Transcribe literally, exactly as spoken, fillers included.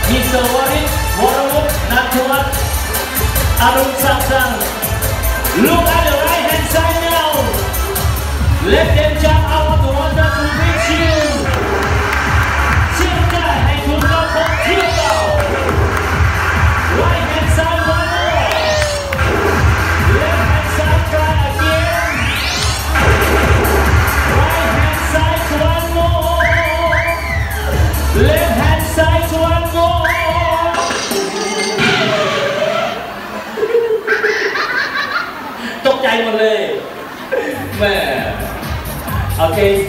มิสเตอร์วริศวรวุฒินัทวัฒน์อรุณศักดิ์ Look at the right hand side now. Let them jump out of the water to reach you. เชื่อใจให้คุณเราพบเที่ยวเก่า Right hand side one more. Left hand side try again. Right hand side one more. Left hand side one more. ตกใจหมดเลยแม่โอเค